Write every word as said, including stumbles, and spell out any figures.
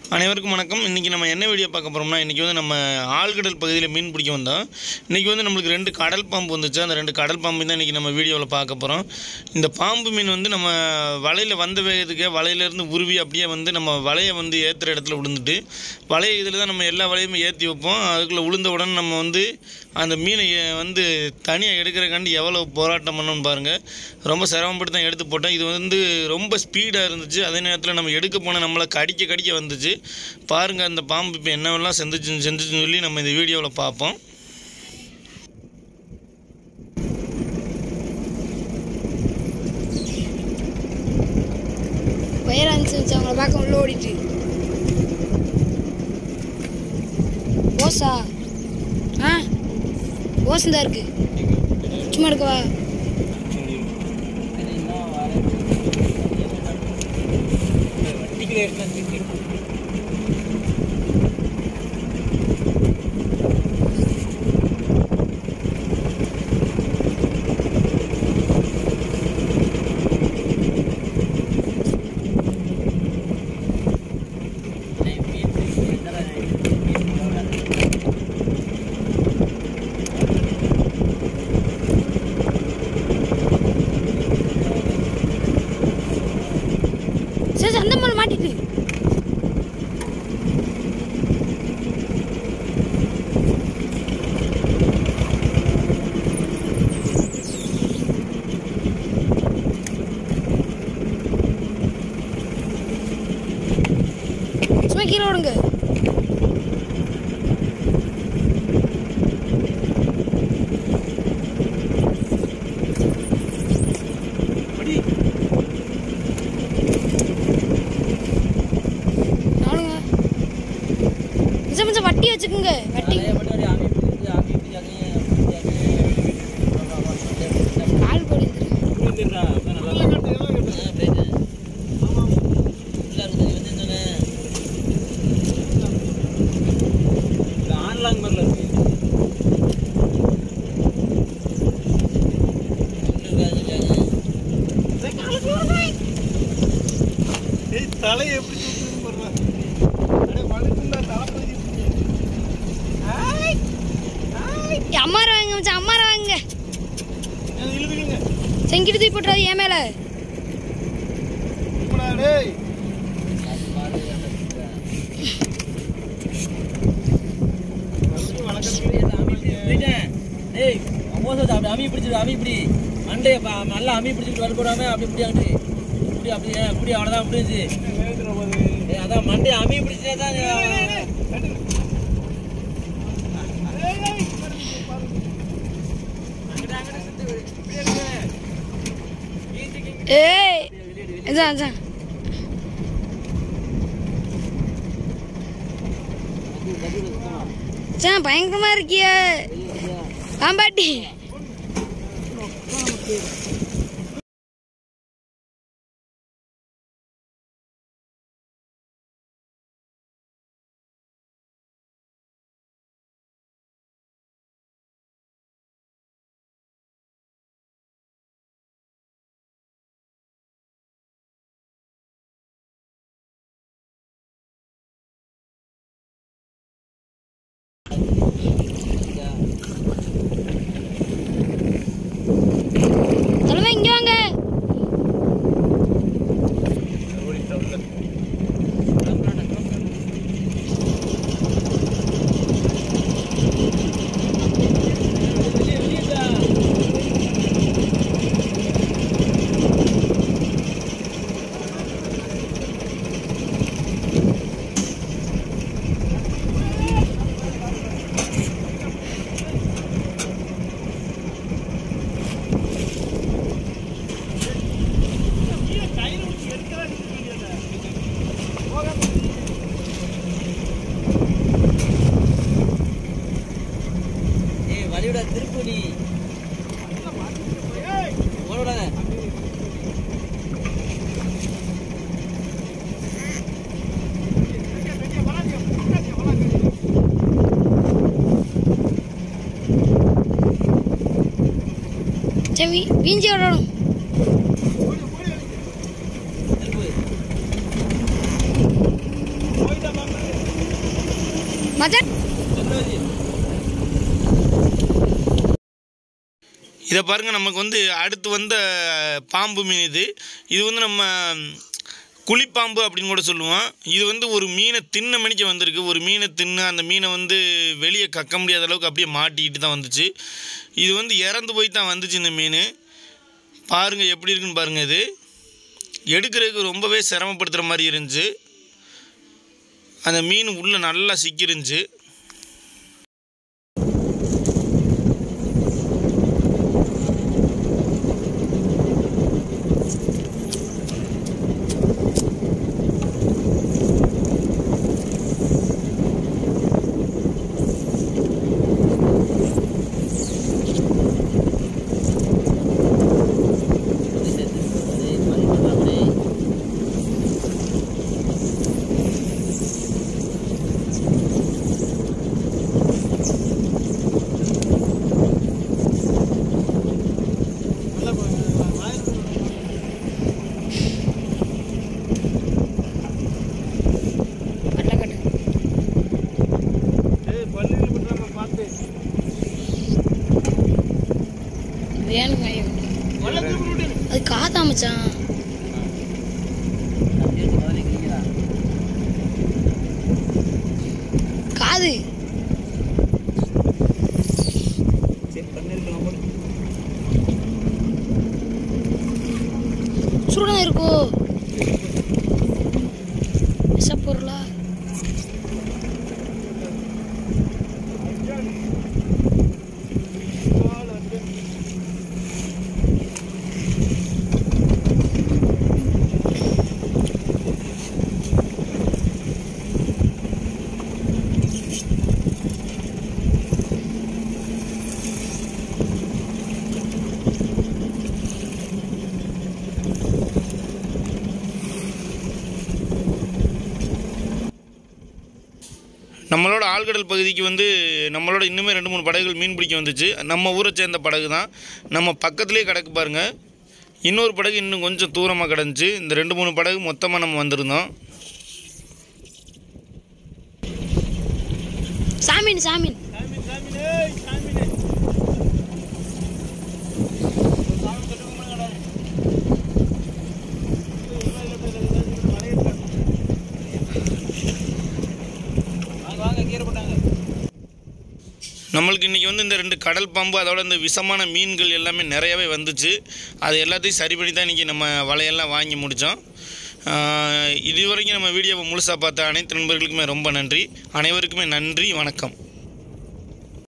அனைவருக்கும் வணக்கம். இன்றைக்கி நம்ம என்ன வீடியோ பார்க்க போகிறோம்னா, இன்றைக்கி வந்து நம்ம ஆழ்கடல் பகுதியில் மீன் பிடிக்க வந்தோம். இன்றைக்கி வந்து நம்மளுக்கு ரெண்டு கடல் பாம்பு வந்துச்சு. அந்த ரெண்டு கடல் பாம்பு தான் இன்றைக்கி நம்ம வீடியோவில் பார்க்க போகிறோம். இந்த பாம்பு மீன் வந்து நம்ம வலையில் வந்த வேகத்துக்கு வலையிலேருந்து உருவி அப்படியே வந்து நம்ம வலையை வந்து ஏற்றுற இடத்துல விழுந்துட்டு, வலையை இதில் தான் நம்ம எல்லா வலையுமே ஏற்றி வைப்போம். அதுக்குள்ளே விழுந்த உடனே நம்ம வந்து அந்த மீனை வந்து தனியாக எடுக்கிறக்காண்டி எவ்வளோ போராட்டம் பண்ணோன்னு பாருங்கள். ரொம்ப சிரமப்பட்டு தான் எடுத்து போட்டோம். இது வந்து ரொம்ப ஸ்பீடாக இருந்துச்சு. அதே நேரத்தில் நம்ம எடுக்க போனால் நம்மளை கடிக்க கடிக்க வந்துச்சு. பாருங்கள் அந்த பாம்பு இப்போ என்னவெல்லாம் செஞ்சுச்சு செஞ்சுச்சுன்னு சொல்லி நம்ம இந்த வீடியோவில் பார்ப்போம். வயர் அனுப்பிச்சு அவங்கள பார்க்க உள்ள ஓடிட்டு ஓசா ஆ ஓசந்தா இருக்கு சும்மா இருக்கவா அந்த மாதிரி மாட்டிட்டு சும்மா கீழே ஓடுங்க. கொஞ்சம் வட்டி வச்சுக்கோங்க. வட்டி கால் போடுது தலையை எப்படி அம்மார வாங்க மச்சான், அம்மார வாங்க. செங்கிட்டு தூக்கி போட்டுறாது என் மேல. அமி பிடிச்சிரு அமி இப்படி மண்டே நல்லா அமி பிடிச்சிட்டு வர போடாம அப்படி இப்படி அப்படி இப்படி அப்படி இப்படி அவ்வளோதான் முடிஞ்சு. அதான் மண்டே அமி பிடிச்சே தான். ஏய் இதான் இதான் சார் பயங்கரமா இருக்கிய பாம்பாட்டி. தலைமை இங்க வாங்க. திருப்பதி சரி வீஞ்சி விடணும். போயிட்டா மச்சான் இதை பாருங்கள், நமக்கு வந்து அடுத்து வந்த பாம்பு மீன் இது. இது வந்து நம்ம குழிப்பாம்பு அப்படின்னு கூட சொல்லுவோம். இது வந்து ஒரு மீனை தின்ன மணிக்கு வந்திருக்கு. ஒரு மீனை தின்னு அந்த மீனை வந்து வெளியே கக்க முடியாத அளவுக்கு அப்படியே மாட்டிக்கிட்டு தான் வந்துச்சு. இது வந்து இறந்து போய் தான் வந்துச்சு இந்த மீன். பாருங்கள் எப்படி இருக்குன்னு பாருங்கள். இது எடுக்கிறதுக்கு ரொம்பவே சிரமப்படுத்துகிற மாதிரி இருந்துச்சு. அந்த மீன் உள்ளே நல்லா சிக்கிருந்துச்சு. அது காதா மச்சான். காது சுருடா இருக்கோ பொருளா? நம்மளோட ஆழ்கடல் பகுதிக்கு வந்து நம்மளோட இன்னுமே ரெண்டு மூணு படகுகள் மீன் பிடிக்க வந்துச்சு. நம்ம ஊரை சேர்ந்த படகு தான். நம்ம பக்கத்துலேயே கிடக்கு பாருங்கள். இன்னொரு படகு இன்னும் கொஞ்சம் தூரமாக கிடந்துச்சு. இந்த ரெண்டு மூணு படகு மொத்தமாக நம்ம வந்திருந்தோம். சாமீன் சாமீன் நம்மளுக்கு இன்றைக்கி வந்து இந்த ரெண்டு கடல் பாம்பு அதோட இந்த விஷமான மீன்கள் எல்லாமே நிறையாவே வந்துச்சு. அது எல்லாத்தையும் சரி பண்ணி தான் இன்றைக்கி நம்ம வலையெல்லாம் வாங்கி முடித்தோம். இது வரைக்கும் நம்ம வீடியோவை முழுசாக பார்த்த அனைத்து நண்பர்களுக்குமே ரொம்ப நன்றி. அனைவருக்குமே நன்றி, வணக்கம்.